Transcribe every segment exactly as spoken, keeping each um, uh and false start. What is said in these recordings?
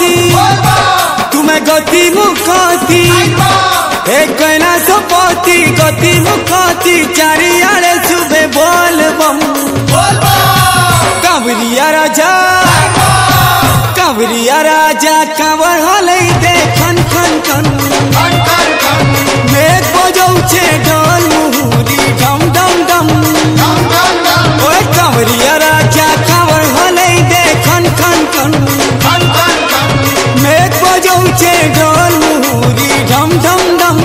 तुम्हें गति मुखती हे कैलाशपति गति मुखती चारियाड़े सुबह बोल बम कांवरिया राजा कांवरिया राजा कांवर हलै दे खन खन खन मेघ बजौछे ढोल मुहुरी डम डम डम ओए कांवरिया राजा कांवर हलै दे खन खन खन मेघ बजौछे ढोल मुहुरी डम डम डम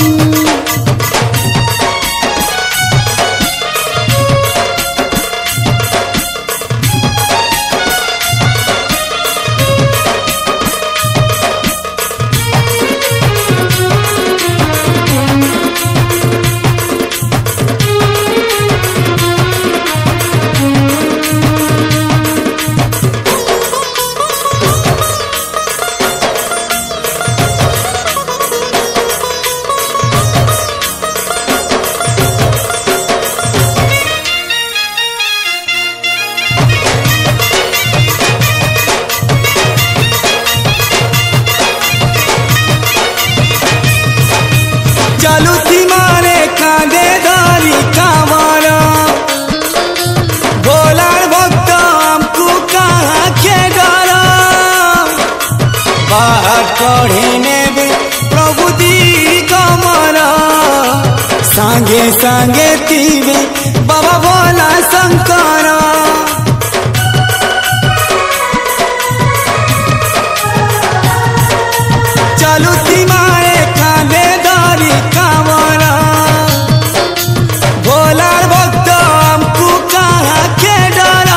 चलुथी मारे कांदे दारी कांवरा भोलार भक्त हमको कहाँ के डरा बाहर कढ़ी नेबे प्रभु दी कमरा सांगे सांगे तीवे बाबा भोला शंकरा चलुथी मारे कांदे दारी कांवरा भोलार भक्त हमको कहाँ के डरा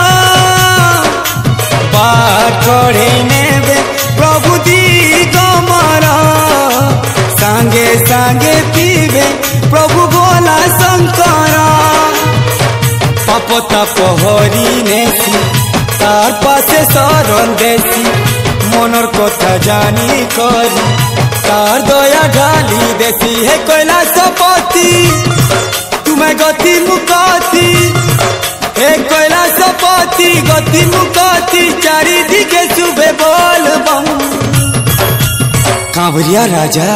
बाहर कढ़ी नेबे प्रभु दी कमरा सांगे सांगे पीबे प्रभु भोला शंकरा पाप ताप हरि नेसी तार पासे शरण देसी मनर कथा जानी करी तार दया ढाली देसी हे कैलाशपति तुम्हें गति मुखती हे कैलाशपति गति मुखती चारि दिखे सुबह बोल बम कांवरिया राजा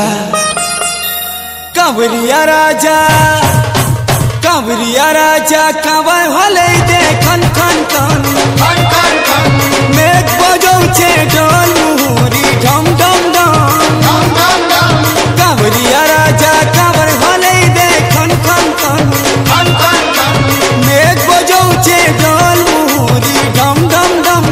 कांवरिया राजा कांवरिया राजा कांवर हलै दे खन खन खन मेघ बजौछे ढोल मुहुरी ढम ढम ढम कांवरिया राजा कांवर हलै दे खन खन खन मेघ बजौछे ढोल मुहुरी ढम ढम ढम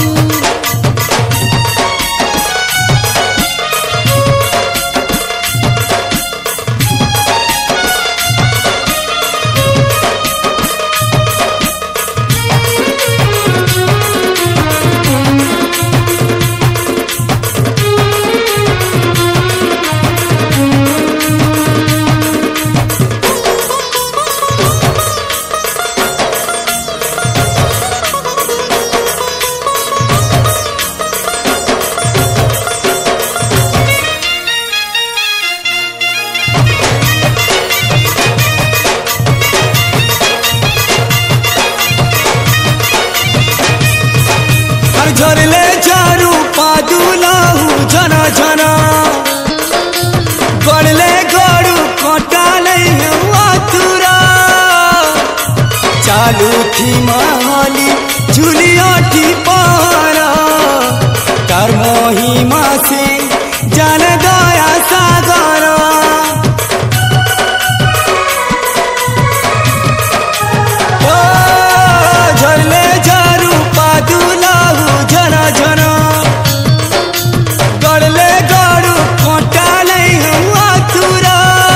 झरले झारू पादुलाहू झना झना गड़ले गड़ू कटाले आतुरा चालू थी माली झुलियाठी पारा तार महिमा से जान दया सागरा झरले झारू पादुलाहू झना झना गड़ले गड़ू कटाले आतुरा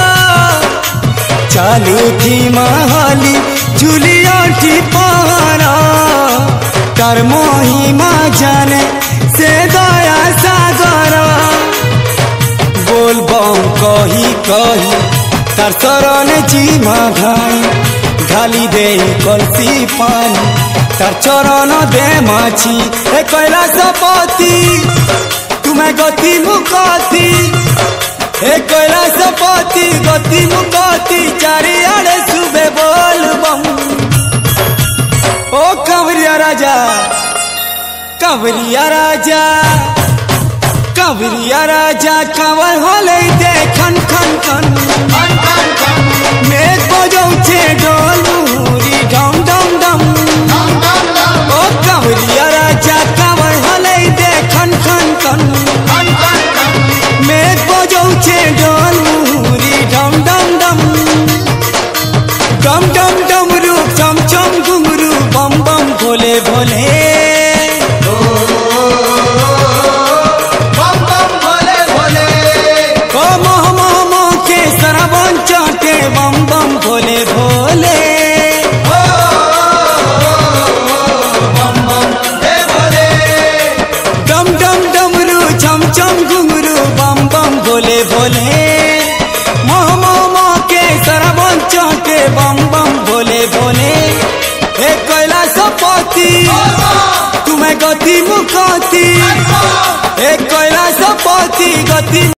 चालू थी माली झुलियाठी पारा तार महिमा जाने से दया सागरा बोल बम कही कही तार शरण जीमा भाई ढाली दे कलसी पानी तार चरण दे माछी हे कैलाशपति तुम्हें गति मुखती हे कैलाशपति गति मुखती चारियाड़े सुबह बोल बम ओ कांवरिया राजा कांवरिया राजा कावरिया राजा कावर होले दे खन खन खन मेघ बजौचे ढोल मुहुरी ढम ढम ढम ओ कावरिया राजा कावर होले दे खन खन खन मेघ बजौचे ढोल मुहुरी ढम ढम ढम डम डम डमरू चम चम घुंघरू बम बम भोले भोले बम बम भोले भोले बम बम हे भोले डम डम डमरू चम चम घुंघरू बम बम भोले भोले मोह मोह मोह के सरबन चौटे बम बम भोले भोले हे कैलाशपति तुम्हें गति मुखाती हे कैलाशपति गति